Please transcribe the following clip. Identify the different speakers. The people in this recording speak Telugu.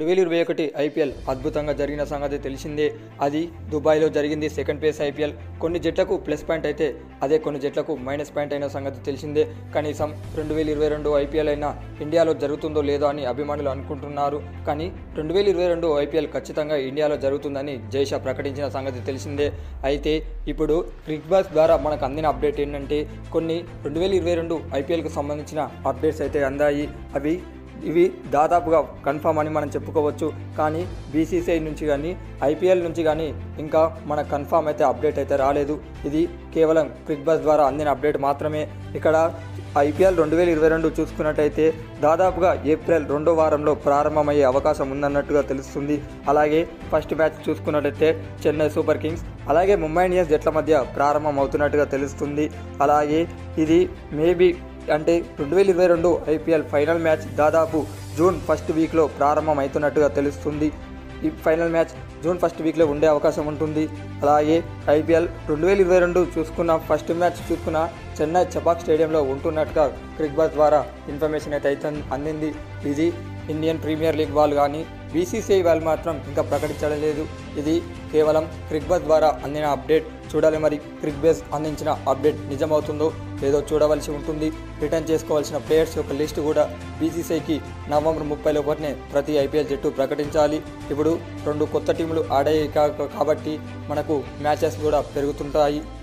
Speaker 1: 2021 ఐపీఎల్ అద్భుతంగా జరిగిన సంగతి తెలిసిందే. అది దుబాయ్లో జరిగింది. సెకండ్ ఫేజ్ ఐపీఎల్ కొన్ని జట్లకు ప్లస్ పాయింట్ అయితే అదే కొన్ని జట్లకు మైనస్ పాయింట్ అయిన సంగతి తెలిసిందే. కనీసం 2022 ఐపీఎల్ అయినా ఇండియాలో జరుగుతుందో లేదో అని అభిమానులు అనుకుంటున్నారు. కానీ 2022 ఐపీఎల్ ఖచ్చితంగా ఇండియాలో జరుగుతుందని జైషా ప్రకటించిన సంగతి తెలిసిందే. అయితే ఇప్పుడు క్రిక్ బస్ ద్వారా మనకు అందిన అప్డేట్ ఏంటంటే కొన్ని 2022 ఐపీఎల్కి సంబంధించిన అప్డేట్స్ అయితే అందాయి. ఇవి దాదాపుగా కన్ఫామ్ అని మనం చెప్పుకోవచ్చు. కానీ బీసీసీఐ నుంచి కానీ ఐపీఎల్ నుంచి కానీ ఇంకా మన కన్ఫామ్ అయితే అప్డేట్ అయితే రాలేదు. ఇది కేవలం క్రిక్ బస్ ద్వారా అందిన అప్డేట్ మాత్రమే. ఇక్కడ ఐపీఎల్ 2022 చూసుకున్నట్టయితే దాదాపుగా ఏప్రిల్ 2వ వారంలో ప్రారంభమయ్యే అవకాశం ఉందన్నట్టుగా తెలుస్తుంది. అలాగే ఫస్ట్ మ్యాచ్ చూసుకున్నట్టయితే చెన్నై సూపర్ కింగ్స్ అలాగే ముంబై ఇండియన్స్ జట్ల మధ్య ప్రారంభం అవుతున్నట్టుగా తెలుస్తుంది. అలాగే ఇది మేబీ అంటే 2022 ఐపీఎల్ ఫైనల్ మ్యాచ్ దాదాపు జూన్ 1st వీక్లో ప్రారంభం అవుతున్నట్టుగా తెలుస్తుంది. ఈ ఫైనల్ మ్యాచ్ జూన్ 1st వీక్లో ఉండే అవకాశం ఉంటుంది. అలాగే ఐపీఎల్ 2022 చూసుకున్న ఫస్ట్ మ్యాచ్ చూసుకున్న చెన్నై చపాక్ స్టేడియంలో ఉంటున్నట్టుగా క్రిక్ బస్ ద్వారా ఇన్ఫర్మేషన్ అయితే అందింది. ఇది ఇండియన్ ప్రీమియర్ లీగ్ వాళ్ళు కానీ బీసీసీఐ వాళ్ళు మాత్రం ఇంకా ప్రకటించడం లేదు. ఇది కేవలం క్రిక్ బస్ ద్వారా అందిన అప్డేట్. చూడాలి మరి క్రిక్ బస్ అందించిన అప్డేట్ నిజమవుతుందో లేదో చూడవలసి ఉంటుంది. రిటర్న్ చేసుకోవాల్సిన ప్లేయర్స్ యొక్క లిస్టు కూడా బీసీసీఐకి నవంబర్ 30 లోపలనే ప్రతి ఐపీఎల్ జట్టు ప్రకటించాలి. ఇప్పుడు 2 కొత్త టీములు ఆడాయి కాబట్టి మనకు మ్యాచెస్ కూడా పెరుగుతుంటాయి.